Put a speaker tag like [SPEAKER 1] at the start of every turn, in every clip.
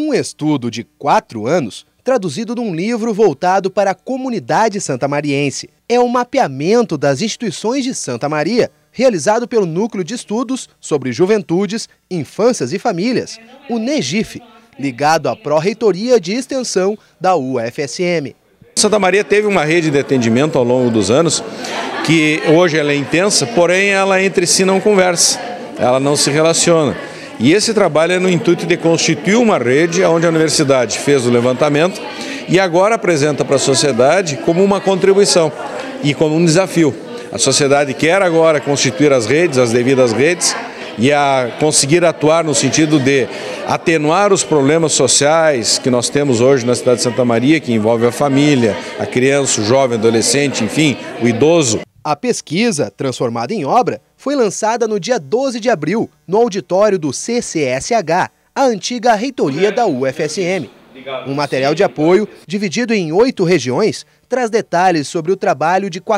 [SPEAKER 1] Um estudo de 4 anos, traduzido num livro voltado para a comunidade santamariense. É um mapeamento das instituições de Santa Maria, realizado pelo Núcleo de Estudos sobre Juventudes, Infâncias e Famílias, o NEGIF, ligado à Pró-Reitoria de Extensão da UFSM.
[SPEAKER 2] Santa Maria teve uma rede de atendimento ao longo dos anos, que hoje ela é intensa, porém ela entre si não conversa, ela não se relaciona. E esse trabalho é no intuito de constituir uma rede onde a universidade fez o levantamento e agora apresenta para a sociedade como uma contribuição e como um desafio. A sociedade quer agora constituir as redes, as devidas redes, e a conseguir atuar no sentido de atenuar os problemas sociais que nós temos hoje na cidade de Santa Maria, que envolve a família, a criança, o jovem, o adolescente, enfim, o idoso.
[SPEAKER 1] A pesquisa, transformada em obra, foi lançada no dia 12 de abril, no auditório do CCSH, a antiga reitoria da UFSM. Um material de apoio, dividido em 8 regiões, traz detalhes sobre o trabalho de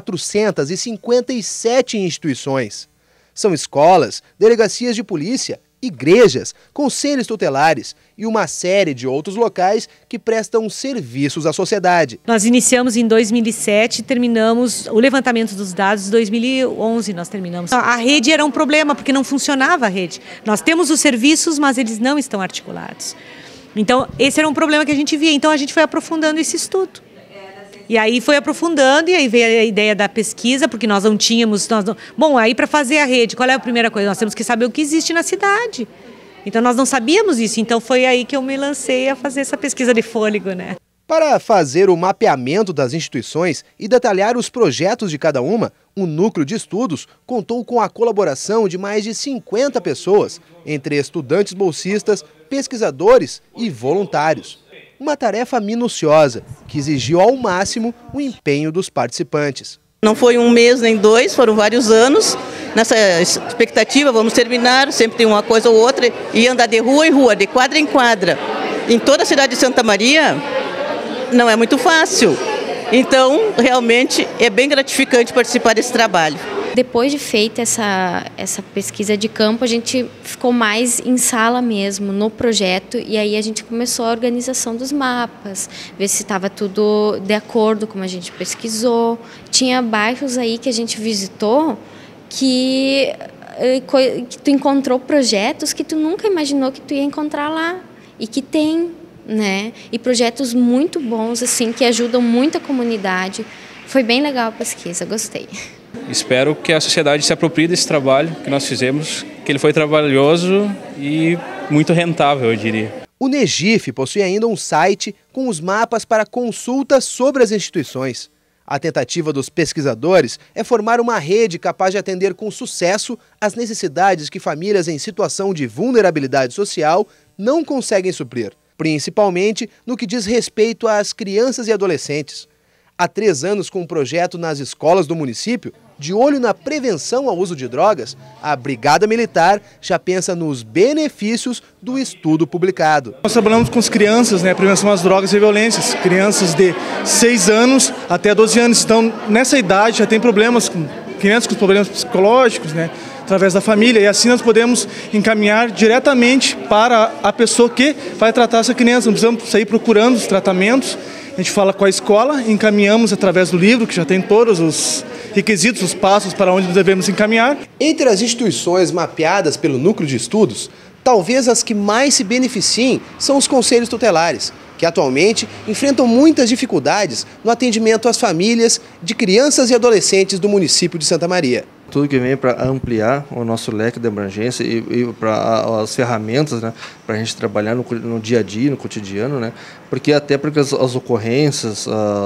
[SPEAKER 1] 457 instituições. São escolas, delegacias de polícia, igrejas, conselhos tutelares e uma série de outros locais que prestam serviços à sociedade.
[SPEAKER 3] Nós iniciamos em 2007 e terminamos o levantamento dos dados em 2011. Nós terminamos. A rede era um problema porque não funcionava a rede. Nós temos os serviços, mas eles não estão articulados. Então, esse era um problema que a gente via. Então, a gente foi aprofundando esse estudo. E aí foi aprofundando e aí veio a ideia da pesquisa, porque nós não tínhamos... Bom, aí para fazer a rede, qual é a primeira coisa? Nós temos que saber o que existe na cidade. Então nós não sabíamos isso, então foi aí que eu me lancei a fazer essa pesquisa de fôlego, né?
[SPEAKER 1] Para fazer o mapeamento das instituições e detalhar os projetos de cada uma, o Núcleo de Estudos contou com a colaboração de mais de 50 pessoas, entre estudantes bolsistas, pesquisadores e voluntários. Uma tarefa minuciosa, que exigiu ao máximo o empenho dos participantes.
[SPEAKER 4] Não foi um mês nem 2, foram vários anos. Nessa expectativa, vamos terminar, sempre tem uma coisa ou outra, e andar de rua em rua, de quadra em quadra. Em toda a cidade de Santa Maria, não é muito fácil. Então, realmente, é bem gratificante participar desse trabalho.
[SPEAKER 5] Depois de feita essa pesquisa de campo, a gente ficou mais em sala mesmo, no projeto, e aí a gente começou a organização dos mapas, ver se estava tudo de acordo como a gente pesquisou. Tinha bairros aí que a gente visitou que tu encontrou projetos que tu nunca imaginou que tu ia encontrar lá, e que tem, né? E projetos muito bons, assim, que ajudam muito a comunidade. Foi bem legal a pesquisa, gostei.
[SPEAKER 6] Espero que a sociedade se aproprie desse trabalho que nós fizemos, que ele foi trabalhoso e muito rentável, eu diria.
[SPEAKER 1] O NEGIF possui ainda um site com os mapas para consultas sobre as instituições. A tentativa dos pesquisadores é formar uma rede capaz de atender com sucesso as necessidades que famílias em situação de vulnerabilidade social não conseguem suprir, principalmente no que diz respeito às crianças e adolescentes. Há 3 anos, com um projeto nas escolas do município, de olho na prevenção ao uso de drogas, a Brigada Militar já pensa nos benefícios do estudo publicado.
[SPEAKER 7] Nós trabalhamos com as crianças, né, prevenção às drogas e violências, crianças de 6 anos até 12 anos. Então, nessa idade já tem problemas, crianças com problemas psicológicos, né, através da família, e assim nós podemos encaminhar diretamente para a pessoa que vai tratar essa criança. Não precisamos sair procurando os tratamentos. A gente fala com a escola, encaminhamos através do livro, que já tem todos os requisitos, os passos para onde devemos encaminhar.
[SPEAKER 1] Entre as instituições mapeadas pelo Núcleo de Estudos, talvez as que mais se beneficiem são os conselhos tutelares, que atualmente enfrentam muitas dificuldades no atendimento às famílias de crianças e adolescentes do município de Santa Maria.
[SPEAKER 8] Tudo que vem para ampliar o nosso leque de abrangência e para as ferramentas, né, para a gente trabalhar no dia a dia, no cotidiano, né, porque as ocorrências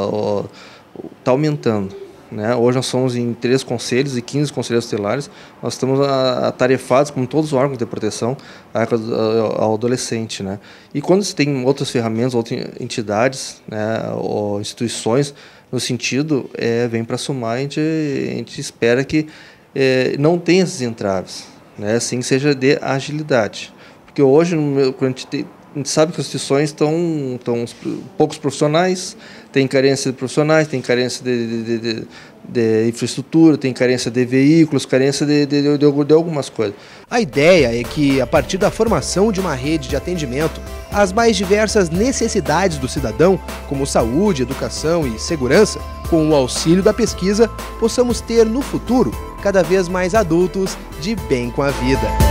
[SPEAKER 8] tá aumentando. Né? Hoje nós somos em 3 conselhos e 15 conselheiros tutelares. Nós estamos atarefados, como todos os órgãos de proteção ao adolescente. Né? E quando se tem outras ferramentas, outras entidades, né, ou instituições, no sentido, vem para somar, a gente espera que não tenha esses entraves, né? Assim seja de agilidade. Porque hoje, quando a gente sabe que as instituições estão poucos profissionais, tem carência de profissionais, tem carência de infraestrutura, tem carência de veículos, carência de algumas coisas.
[SPEAKER 1] A ideia é que, a partir da formação de uma rede de atendimento às mais diversas necessidades do cidadão, como saúde, educação e segurança, com o auxílio da pesquisa, possamos ter no futuro cada vez mais adultos de bem com a vida.